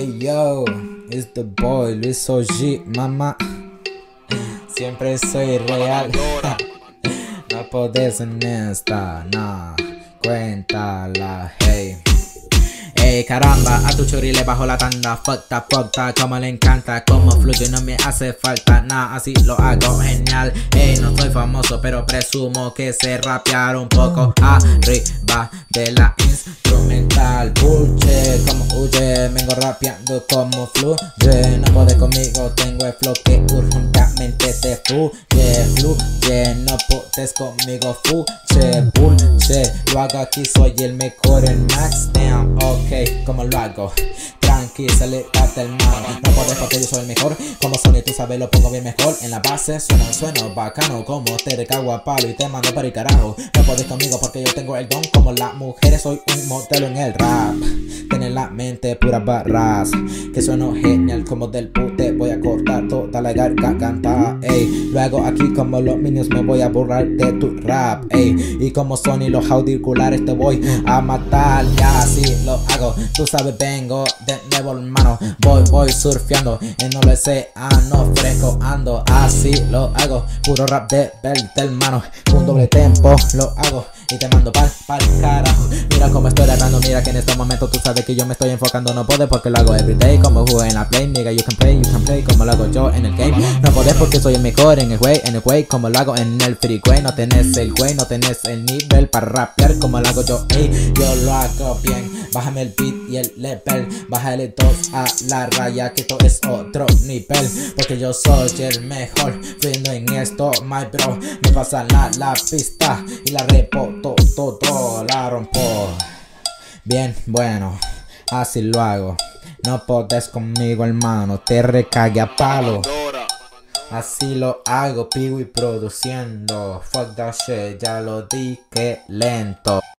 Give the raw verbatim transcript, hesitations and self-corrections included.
Hey yo, it's the boy Luis O G, mamá. Siempre soy real. No podés en esta, no. Cuéntala, hey. Ey, caramba, a tu chori le bajo la tanda. Fuckta, fuckta, como le encanta. Como fluye, no me hace falta nada. Así lo hago genial. Ey, no soy famoso, pero presumo que sé rapear un poco arriba de la instrumental. Bullshit, como huye, vengo rapeando como fluye. No podés conmigo, tengo el flow que urgentemente te fluye. Fluye, no podés conmigo, fuche. Bullshit, lo hago aquí, soy el mejor en Max Down. Ok, ¿cómo lo hago? Tranqui, salítate el mano. No podés porque yo soy el mejor. Como Sony, tú sabes, lo pongo bien mejor. En la base suena, suena bacano. Como te recago a palo y te mando para el carajo. No podés conmigo porque yo tengo el don. Como las mujeres, soy un modelo en el rap. Tener la mente puras barras. Que sueno genial como del pute. Voy a cortar toda la garganta. Ey, lo hago aquí como los minions. Me voy a borrar de tu rap. Ey, y como Sony, los auriculares te voy a matar. Ya así lo hago, tú sabes, vengo de nuevo, hermano. Voy, voy surfeando en no lo sé, ando fresco, ando. Así lo hago, puro rap de belt, hermano. Un doble tempo lo hago y te mando pa'l pa'l carajo. Mira cómo estoy rapeando, mira que en este momento tú sabes que yo me estoy enfocando. No podés porque lo hago everyday, como juego en la play. Nigga, you can play, you can play, como lo hago yo en el game. No podés porque soy el mejor en el way, en el way, como lo hago en el freeway. No tenés el way, no tenés el nivel para rapear como lo hago yo, ey. Yo lo hago bien, bájame el beat y el level. Bájale dos a la raya que esto es otro nivel. Porque yo soy el mejor, fluyendo en esto, my bro. Me pasa la, la pista y la repo todo, todo, la rompo. Bien, bueno, así lo hago. No podés conmigo, hermano, te recague a palo. Así lo hago, pigo y produciendo. Fuck that shit, ya lo dije lento.